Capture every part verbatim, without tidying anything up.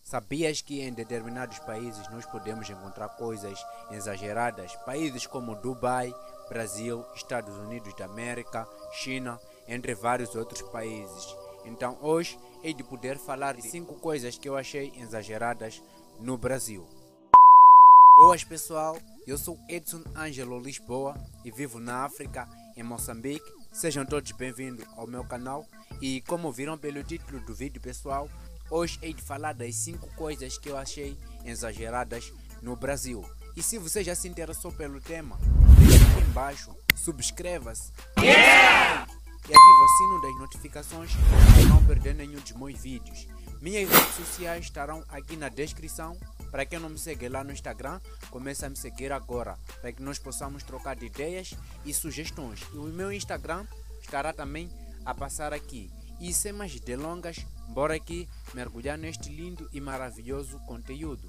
Sabias que em determinados países nós podemos encontrar coisas exageradas? Países como Dubai, Brasil, Estados Unidos da América, China, entre vários outros países. Então hoje hei de poder falar de cinco coisas que eu achei exageradas no Brasil. Boas pessoal, eu sou Edson Ângelo Lisboa e vivo na África, em Moçambique. Sejam todos bem-vindos ao meu canal e como viram pelo título do vídeo pessoal, hoje hei de falar das cinco coisas que eu achei exageradas no Brasil. E se você já se interessou pelo tema, deixa aqui embaixo, subscreva-se yeah! E ative o sino das notificações para não perder nenhum dos meus vídeos. Minhas redes sociais estarão aqui na descrição. Para quem não me segue lá no Instagram, comece a me seguir agora, para que nós possamos trocar de ideias e sugestões. E o meu Instagram estará também a passar aqui. E sem mais delongas, bora aqui mergulhar neste lindo e maravilhoso conteúdo.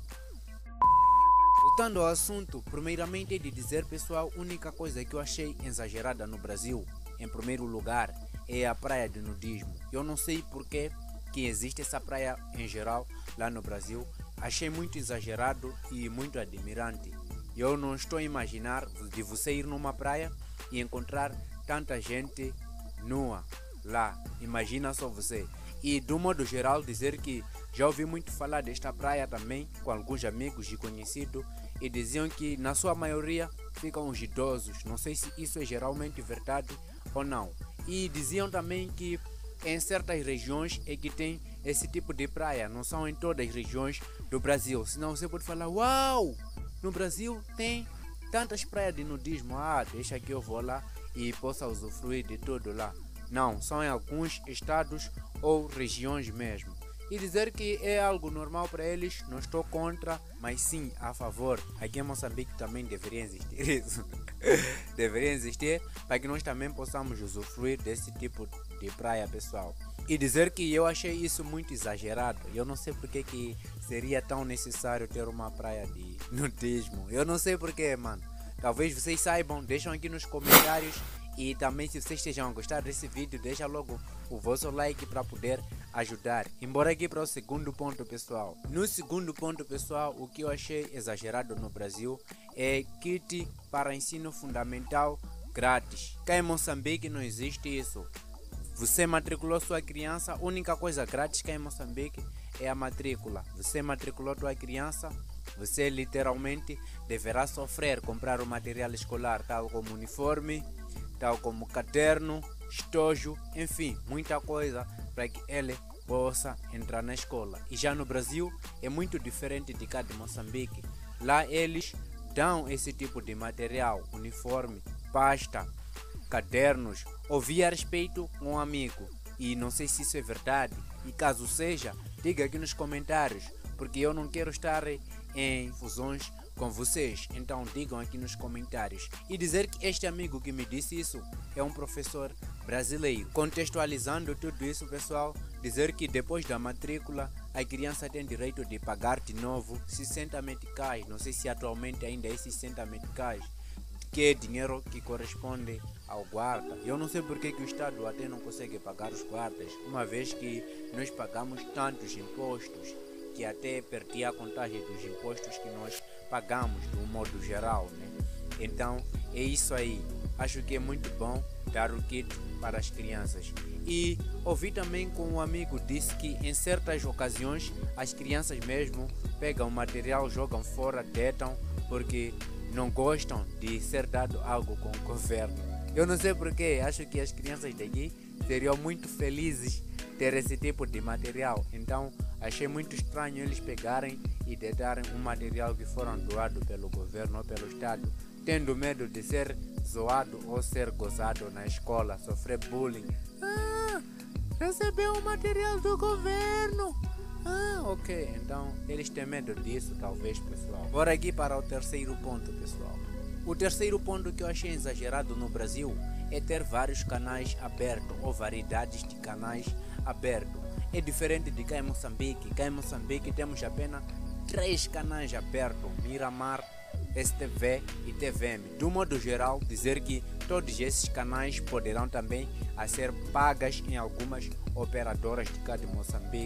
Voltando ao assunto, primeiramente é de dizer pessoal, a única coisa que eu achei exagerada no Brasil, em primeiro lugar, é a praia de nudismo. Eu não sei porque que existe essa praia em geral lá no Brasil. Achei muito exagerado e muito admirante. Eu não estou a imaginar de você ir numa praia e encontrar tanta gente nua lá. Imagina só você. E do modo geral dizer que já ouvi muito falar desta praia também com alguns amigos e conhecidos e diziam que na sua maioria ficam os idosos. Não sei se isso é geralmente verdade ou não. E diziam também que em certas regiões é que tem esse tipo de praia, não são em todas as regiões do Brasil. Senão você pode falar, uau, no Brasil tem tantas praias de nudismo, ah, deixa que eu vou lá e possa usufruir de tudo lá. Não, são em alguns estados ou regiões mesmo. E dizer que é algo normal para eles, não estou contra, mas sim a favor. Aqui em Moçambique também deveria existir isso. Deveria existir para que nós também possamos usufruir desse tipo de praia, pessoal. E dizer que eu achei isso muito exagerado. Eu não sei porque que seria tão necessário ter uma praia de nudismo. Eu não sei porque, mano. Talvez vocês saibam, deixam aqui nos comentários. E também se vocês estejam a gostar desse vídeo, deixa logo o vosso like para poder ajudar. Embora aqui para o segundo ponto, pessoal. No segundo ponto, pessoal, o que eu achei exagerado no Brasil é kit para ensino fundamental grátis. Cá em Moçambique não existe isso. Você matriculou sua criança, a única coisa grátis cá em Moçambique é a matrícula. Você matriculou sua criança, você literalmente deverá sofrer comprar o material escolar, tal como uniforme, tal como caderno, estojo, enfim, muita coisa para que ele possa entrar na escola. E já no Brasil é muito diferente de cá de Moçambique. Lá eles dão esse tipo de material, uniforme, pasta, cadernos. Ouvi a respeito com um amigo e não sei se isso é verdade. E caso seja, diga aqui nos comentários, porque eu não quero estar em fusões com vocês, então digam aqui nos comentários. E dizer que este amigo que me disse isso é um professor brasileiro. Contextualizando tudo isso, pessoal, dizer que depois da matrícula a criança tem direito de pagar de novo sessenta meticais, não sei se atualmente ainda é sessenta meticais, que é dinheiro que corresponde ao guarda. Eu não sei porque que o Estado até não consegue pagar os guardas, uma vez que nós pagamos tantos impostos que até perdi a contagem dos impostos que nós pagamos de um modo geral, né? Então é isso aí. Acho que é muito bom dar o kit para as crianças. E ouvi também com um amigo disse que em certas ocasiões as crianças mesmo pegam material, jogam fora, deitam porque não gostam de ser dado algo com o governo. Eu não sei porque, acho que as crianças daqui seriam muito felizes ter esse tipo de material. Então achei muito estranho eles pegarem e deitarem um material que foram doado pelo governo ou pelo Estado, tendo medo de ser zoado ou ser gozado na escola, sofrer bullying. Ah, recebeu o material do governo. Ah, ok, então eles têm medo disso, talvez, pessoal. Bora aqui para o terceiro ponto, pessoal. O terceiro ponto que eu achei exagerado no Brasil é ter vários canais abertos ou variedades de canais abertos. É diferente de cá em Moçambique. Cá em Moçambique temos apenas três canais abertos: Miramar, S T V e T V M. Do modo geral, dizer que todos esses canais poderão também a ser pagas em algumas operadoras de cá de Moçambique.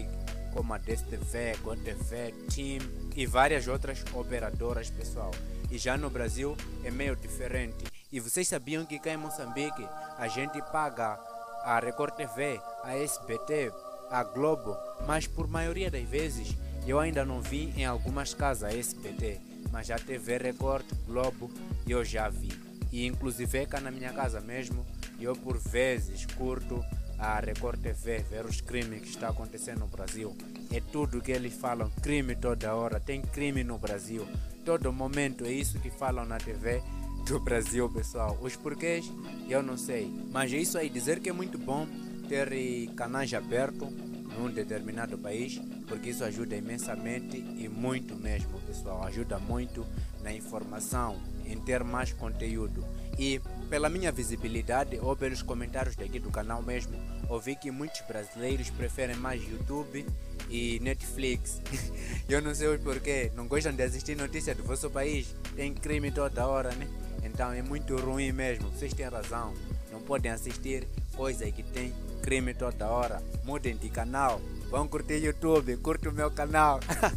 como a D S T V, GoTV, TIM e várias outras operadoras, pessoal. E já no Brasil é meio diferente. E vocês sabiam que cá em Moçambique a gente paga a Record T V, a S B T, a Globo, mas por maioria das vezes eu ainda não vi em algumas casas a S B T, mas a T V Record, Globo eu já vi. E inclusive cá na minha casa mesmo, eu por vezes curto a Record T V, ver os crimes que está acontecendo no Brasil. É tudo que eles falam, crime toda hora, tem crime no Brasil. Todo momento é isso que falam na T V do Brasil, pessoal. Os porquês, eu não sei. Mas é isso aí, dizer que é muito bom ter canais abertos num determinado país, porque isso ajuda imensamente e muito mesmo, pessoal. Ajuda muito na informação, em ter mais conteúdo. E pela minha visibilidade ou pelos comentários daqui do canal mesmo, ouvi que muitos brasileiros preferem mais YouTube e Netflix. Eu não sei o porquê, não gostam de assistir notícias do vosso país, tem crime toda hora, né? Então é muito ruim mesmo, vocês têm razão, não podem assistir coisas que tem crime toda hora. Mudem de canal, vão curtir YouTube, curte o meu canal.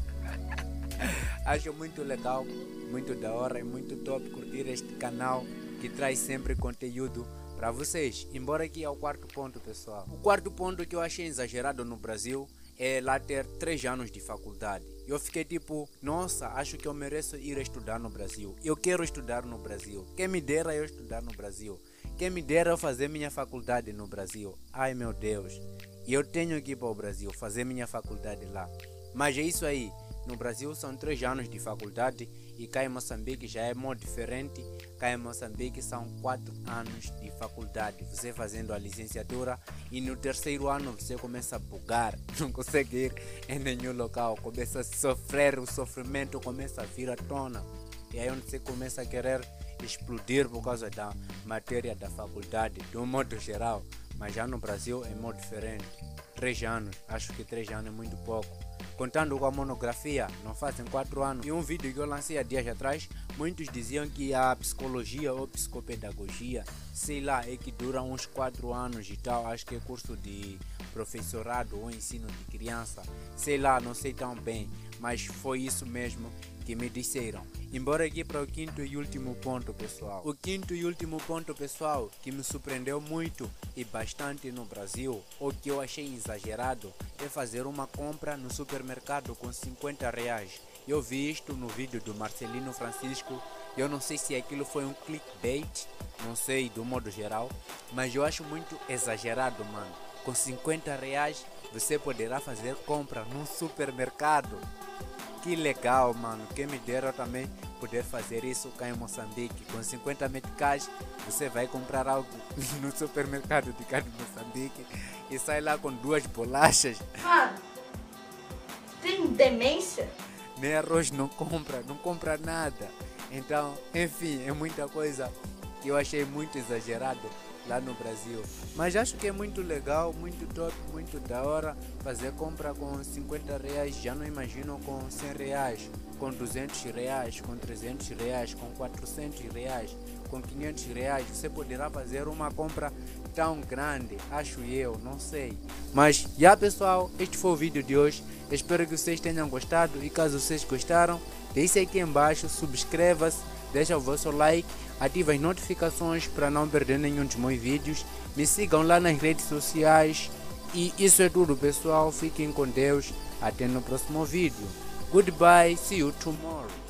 Acho muito legal, muito da hora, é muito top curtir este canal que traz sempre conteúdo para vocês. Embora aqui é o quarto ponto, pessoal. O quarto ponto que eu achei exagerado no Brasil é lá ter três anos de faculdade. Eu fiquei tipo, nossa, acho que eu mereço ir estudar no Brasil. Eu quero estudar no Brasil. Quem me dera eu estudar no Brasil. Quem me dera eu fazer minha faculdade no Brasil. Ai meu Deus, eu tenho que ir para o Brasil fazer minha faculdade lá. Mas é isso aí. No Brasil são três anos de faculdade e cá em Moçambique já é muito diferente. Cá em Moçambique são quatro anos de faculdade. Você fazendo a licenciatura e no terceiro ano você começa a bugar, não consegue ir em nenhum local, começa a sofrer, o sofrimento começa a vir à tona. E aí onde você começa a querer explodir por causa da matéria da faculdade, de um modo geral. Mas já no Brasil é muito diferente. Três anos, acho que três anos é muito pouco. Contando com a monografia, não fazem quatro anos. E um vídeo que eu lancei há dias atrás, muitos diziam que a psicologia ou psicopedagogia, sei lá, é que dura uns quatro anos e tal. Acho que é curso de professorado ou ensino de criança. Sei lá, não sei tão bem, mas foi isso mesmo que me disseram. Embora aqui para o quinto e último ponto, pessoal. O quinto e último ponto, pessoal, que me surpreendeu muito e bastante no Brasil, ou que eu achei exagerado, é fazer uma compra no supermercado com cinquenta reais. Eu vi isto no vídeo do Marcelino Francisco. Eu não sei se aquilo foi um clickbait, não sei do modo geral, mas eu acho muito exagerado, mano. Com cinquenta reais você poderá fazer compra num supermercado. Que legal, mano. Quem me dera também poder fazer isso cá em Moçambique. Com cinquenta meticais você vai comprar algo no supermercado de cá de Moçambique e sai lá com duas bolachas. Mano, tem demência? Nem arroz não compra, não compra nada. Então, enfim, é muita coisa que eu achei muito exagerado lá no Brasil. Mas acho que é muito legal, muito top, muito da hora fazer compra com cinquenta reais. Já não imagino com cem reais, com duzentos reais, com trezentos reais, com quatrocentos reais, com quinhentos reais. Você poderá fazer uma compra tão grande, acho eu, não sei. Mas, já pessoal, este foi o vídeo de hoje. Espero que vocês tenham gostado e caso vocês gostaram, deixe aqui embaixo, subscreva-se, deixa o vosso like, ative as notificações para não perder nenhum dos meus vídeos. Me sigam lá nas redes sociais. E isso é tudo, pessoal. Fiquem com Deus. Até no próximo vídeo. Goodbye. See you tomorrow.